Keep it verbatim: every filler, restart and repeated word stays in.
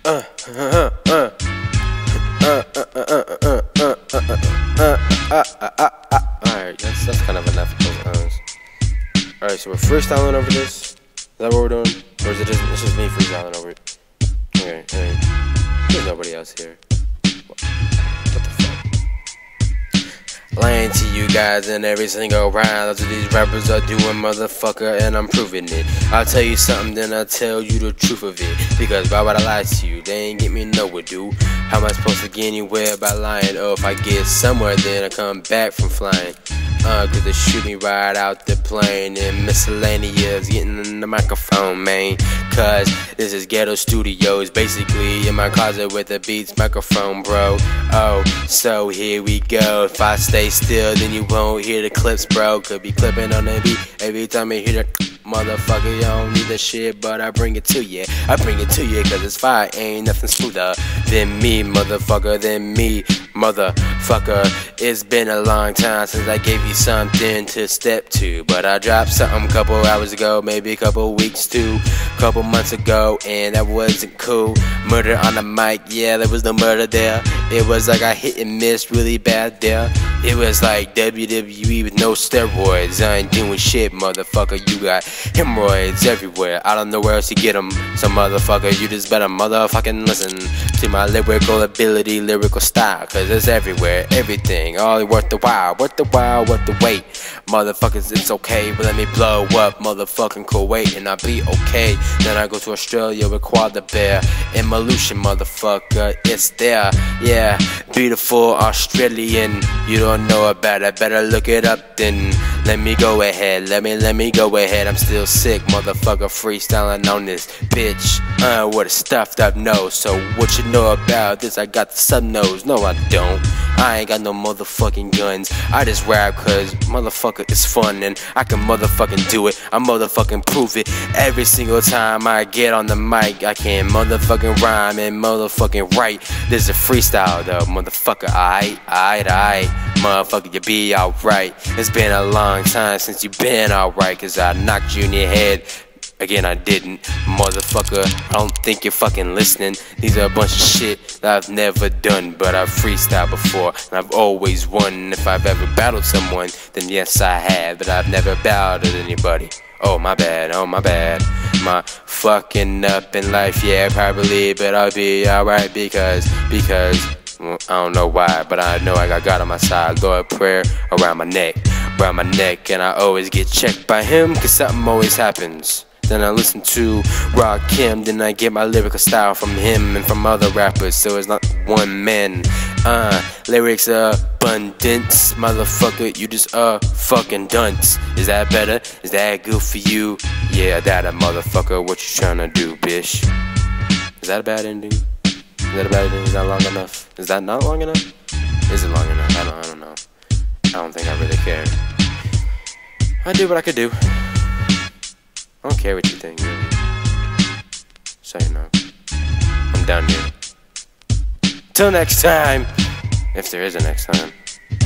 uh, uh, uh, uh, uh, uh, uh, uh, uh, uh, uh, uh. Alright, that's that's kind of enough of those ums. Alright, so we're freestyling over this. Is that what we're doing? Or is it just it's just me freestyling over it? Okay, alright. There's nobody else here. What, what the fuck? Lying to you guys in every single round. That's what these rappers are doing, motherfucker, and I'm proving it. I'll tell you something, then I'll tell you the truth of it. Because why would I lie to you? They ain't get me nowhere, dude. How am I supposed to get anywhere by lying? Oh, if I get somewhere, then I come back from flying. Uh, cause they shoot me right out the plane. And miscellaneous getting in the microphone, man. Cause this is Ghetto Studios, basically in my closet with a Beats microphone, bro. Oh, so here we go. If I stay still, then you won't hear the clips, bro. Could be clipping on the beat every time you hear the motherfucker. You don't need the shit, but I bring it to you. I bring it to you cause it's fire. Ain't nothing smoother than me, motherfucker, than me, motherfucker. It's been a long time since I gave you something to step to, but I dropped something a couple hours ago, maybe a couple weeks too, couple months ago, and that wasn't cool. Murder on the mic, yeah, there was no murder there. It was like I hit and missed really bad there. It was like W W E with no steroids. I ain't doing shit, motherfucker. You got hemorrhoids everywhere. I don't know where else to get them. So motherfucker, you just better motherfucking listen to my lyrical ability, lyrical style, cause it's everywhere, everything, all worth the while, worth the while, worth the wait. Motherfuckers, it's okay, but let me blow up motherfucking Kuwait and I'll be okay. Then I go to Australia with Koala Bear and Malution, motherfucker, it's there. Yeah, beautiful Australian. You don't know about it, better look it up then. Let me go ahead, let me, let me go ahead. I'm still sick, motherfucker, freestyling on this bitch. Uh, what a stuffed up nose. So what you know about this? I got the sub nose. No, I don't. I ain't got no motherfucking guns. I just rap cause motherfucker it's fun and I can motherfucking do it. I motherfucking prove it every single time I get on the mic. I can motherfucking rhyme and motherfucking write. This is a freestyle though, motherfucker. Aight, aight, aight. Motherfucker, you be alright. It's been a long time since you been alright, cause I knocked you in your head. Again, I didn't, motherfucker. I don't think you're fucking listening. These are a bunch of shit that I've never done, but I've freestyled before, and I've always won. And if I've ever battled someone, then yes, I have, but I've never battled anybody. Oh, my bad, oh, my bad. My fucking up in life, yeah, probably, but I'll be alright because, because, well, I don't know why, but I know I got God on my side. Lord, prayer around my neck, around my neck, and I always get checked by him, cause something always happens. Then I listen to Rakim, then I get my lyrical style from him and from other rappers, so it's not one man. Uh, lyrics are abundance, motherfucker, you just a fucking dunce. Is that better? Is that good for you? Yeah, that a motherfucker, what you tryna do, bitch? Is that a bad ending? Is that a bad ending? Is that long enough? Is that not long enough? Is it long enough? I don't, I don't know. I don't think I really care. I do what I could do. I don't care what you think, really. So you know, I'm done here. Till next time, if there is a next time.